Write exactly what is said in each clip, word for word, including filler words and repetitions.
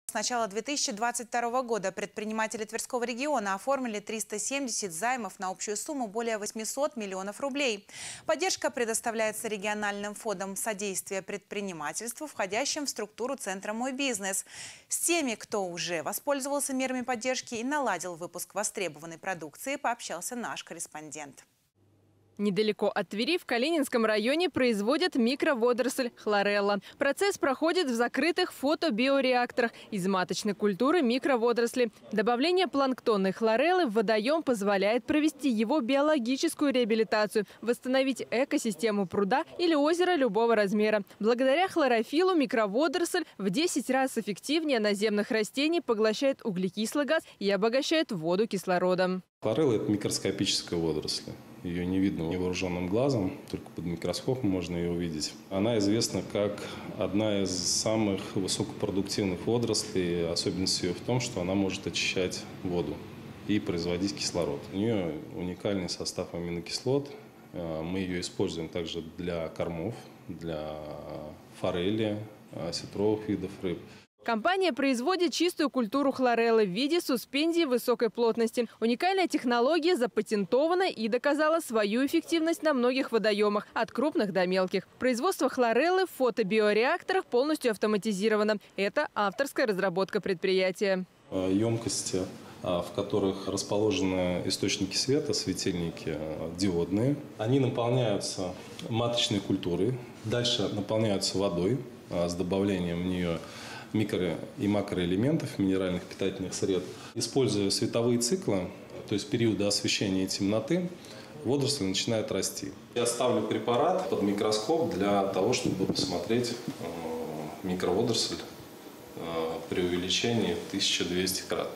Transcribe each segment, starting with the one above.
С начала две тысячи двадцать второго года предприниматели Тверского региона оформили триста семьдесят займов на общую сумму более восьмисот миллионов рублей. Поддержка предоставляется региональным фондом содействия предпринимательству, входящим в структуру Центра «Мой бизнес». С теми, кто уже воспользовался мерами поддержки и наладил выпуск востребованной продукции, пообщался наш корреспондент. Недалеко от Твери в Калининском районе производят микроводоросль хлорелла. Процесс проходит в закрытых фотобиореакторах из маточной культуры микроводоросли. Добавление планктонной хлореллы в водоем позволяет провести его биологическую реабилитацию, восстановить экосистему пруда или озера любого размера. Благодаря хлорофиллу микроводоросль в десять раз эффективнее наземных растений поглощает углекислый газ и обогащает воду кислородом. Хлорелла – это микроскопическая водоросль. Ее не видно невооруженным глазом, только под микроскопом можно ее увидеть. Она известна как одна из самых высокопродуктивных водорослей. Особенность ее в том, что она может очищать воду и производить кислород. У нее уникальный состав аминокислот. Мы ее используем также для кормов, для форели, осетровых видов рыб. Компания производит чистую культуру хлореллы в виде суспензии высокой плотности. Уникальная технология запатентована и доказала свою эффективность на многих водоемах, от крупных до мелких. Производство хлореллы в фотобиореакторах полностью автоматизировано. Это авторская разработка предприятия. Емкости, в которых расположены источники света, светильники диодные, они наполняются маточной культурой, дальше наполняются водой с добавлением в нее микро- и макроэлементов, минеральных питательных средств. Используя световые циклы, то есть периоды освещения и темноты, водоросли начинают расти. Я ставлю препарат под микроскоп для того, чтобы посмотреть микроводоросль при увеличении в тысячу двести крат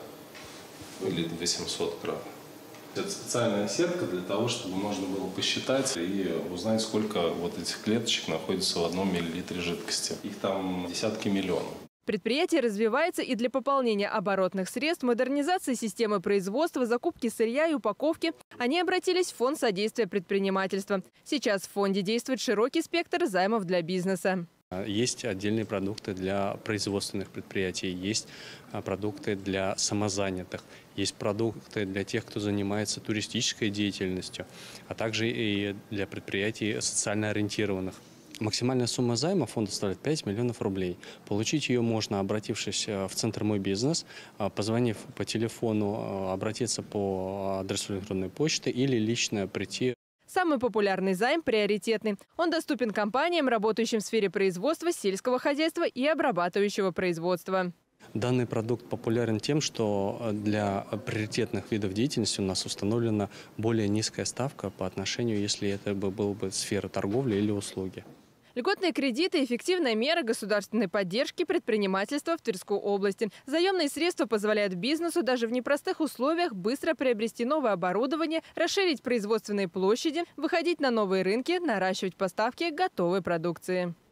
или восемьсот крат. Это специальная сетка для того, чтобы можно было посчитать и узнать, сколько вот этих клеточек находится в одном миллилитре жидкости. Их там десятки миллионов. Предприятие развивается и для пополнения оборотных средств, модернизации системы производства, закупки сырья и упаковки. Они обратились в фонд содействия предпринимательства. Сейчас в фонде действует широкий спектр займов для бизнеса. Есть отдельные продукты для производственных предприятий, есть продукты для самозанятых, есть продукты для тех, кто занимается туристической деятельностью, а также и для предприятий социально ориентированных. Максимальная сумма займа фонда составляет пять миллионов рублей. Получить ее можно, обратившись в Центр «Мой бизнес», позвонив по телефону, обратиться по адресу электронной почты или лично прийти. Самый популярный займ – приоритетный. Он доступен компаниям, работающим в сфере производства, сельского хозяйства и обрабатывающего производства. Данный продукт популярен тем, что для приоритетных видов деятельности у нас установлена более низкая ставка по отношению, если это была бы сфера торговли или услуги. Льготные кредиты – эффективная мера государственной поддержки предпринимательства в Тверской области. Заемные средства позволяют бизнесу даже в непростых условиях быстро приобрести новое оборудование, расширить производственные площади, выходить на новые рынки, наращивать поставки готовой продукции.